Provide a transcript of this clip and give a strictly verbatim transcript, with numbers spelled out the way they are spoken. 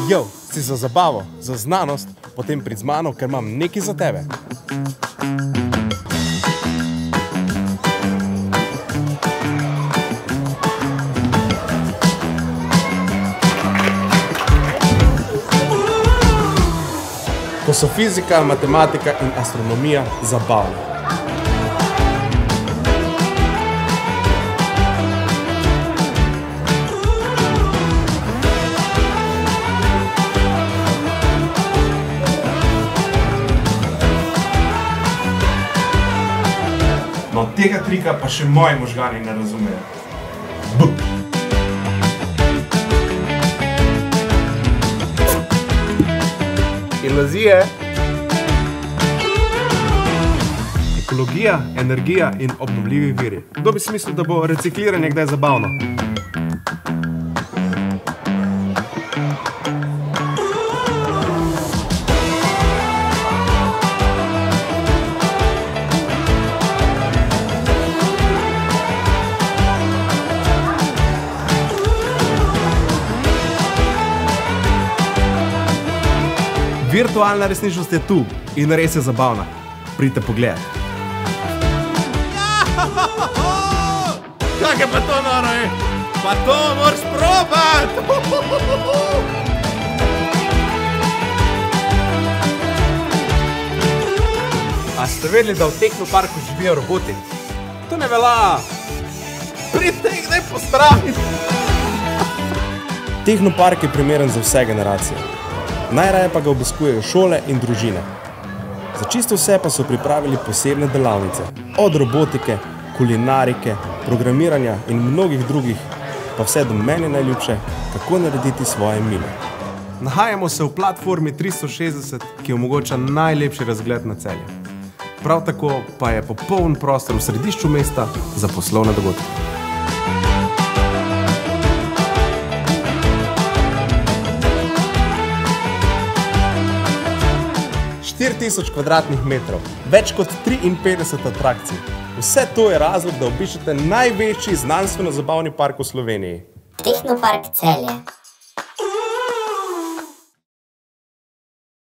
Jo, si za zabavo, za znanost, potem prid z mano, ker imam nekaj za tebe. Ko so fizika, matematika in astronomija zabavne. No, tega trika pa še moji možgani ne razumejo. B. Iluzije. Ekologija, energija in obnovljivi viri. Kdo bi si mislil, da bo recikliranje kdaj zabavno? Virtualna resničnost je tu in res je zabavna. Pridite pogledat. Kak je pa to noro, je? Pa to moraš probat! A ste vedeli, da v Tehnoparku živijo roboti? To ne velja! Pridite jih daj pozdraviti! Tehnopark je primeren za vse generacije. Najraje pa ga obiskujejo šole in družine. Za čisto vse pa so pripravili posebne delavnice. Od robotike, kulinarike, programiranja in mnogih drugih, pa vse do meni najljubše, kako narediti svoje milo. Nahajamo se v platformi tristo šestdeset, ki omogoča najlepši razgled na Celje. Prav tako pa je popoln prostor v središču mesta za poslovne dogodke. štiri tisoč kvadratnih metrov, več kot triinpetdeset atrakcij. Vse to je razlog, da obiščete največji znanstveno-zabavni park v Sloveniji. Tehnopark Celje.